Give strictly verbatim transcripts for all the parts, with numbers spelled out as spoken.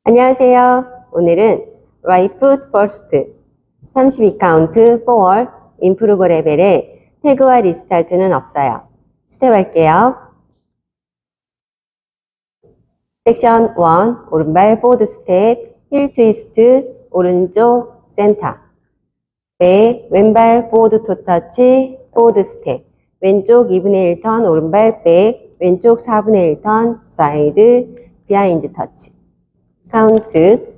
안녕하세요. 오늘은 Right Foot First 삼십이 카운트 for Improve 레벨에 태그와 리스타트는 없어요. 스텝 할게요. 섹션 일, 오른발 포드 스텝, 힐 트위스트, 오른쪽 센터. 백, 왼발 포드 토 터치, 포드 스텝. 왼쪽 이분의 일 턴, 오른발 백, 왼쪽 사분의 일 턴, 사이드, 비하인드 터치. 카운트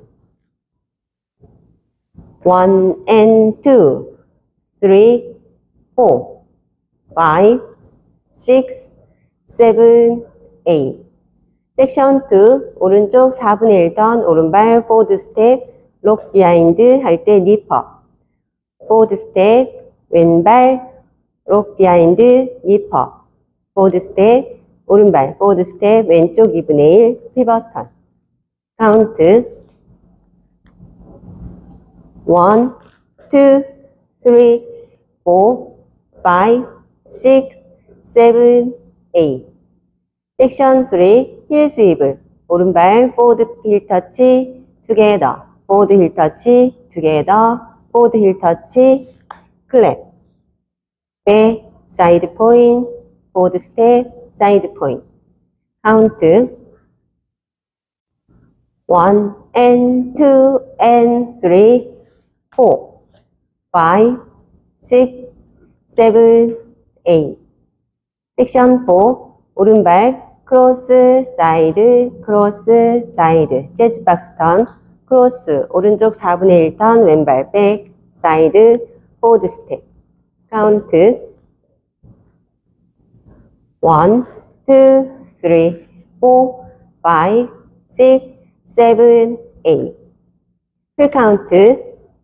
one and two, three, four, five, six, seven, eight. 섹션 이, 오른쪽 사분의 일 턴, 오른발 포드 스텝, 록 비하인드 할 때 니퍼. 포드 스텝, 왼발, 록 비하인드, 니퍼. 포드 스텝, 오른발, 포드 스텝, 왼쪽 이분의 일, 피벗 턴. 카운트 one, two, three, four, five, six, seven, eight. 섹션 삼, 힐 스위블. 오른발 포워드 힐 터치, 투게더. 포워드 힐 터치, 투게더. 포워드 힐 터치, 클랩. 백, 사이드 포인, 포워드 스텝, 사이드 포인. 카운트 one and two and three, four, five, six, seven, eight. 섹션 사, 오른발 크로스 사이드 크로스 사이드 재즈 박스 턴 크로스 오른쪽 사분의 일 턴 왼발 백 사이드 포워드 스텝. 카운트 one, two, three, four, five, six, seven, eight. 풀 카운트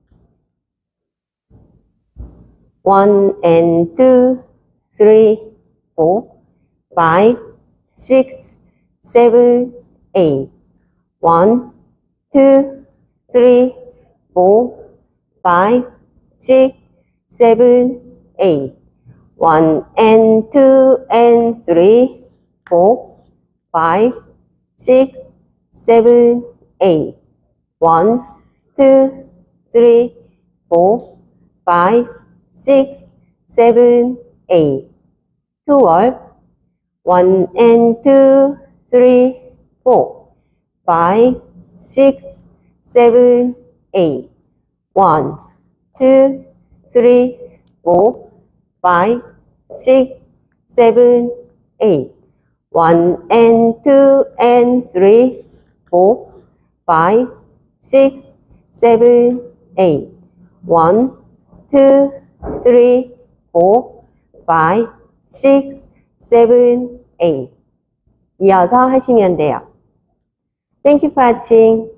one and two, three, four, five, six, seven, eight. one, two, three, four, five, six, seven, eight. one and two and three, four, five, six, seven, eight. one, two, three, four, five, six, seven, eight. 투월 one and two, three, four, five, six, seven, eight. one, two, three, four, five, six, seven, eight. one and two and three, four, five, six, seven, eight. one, two, three, four, five, six, seven, eight. 이어서 하시면 돼요. Thank you for watching.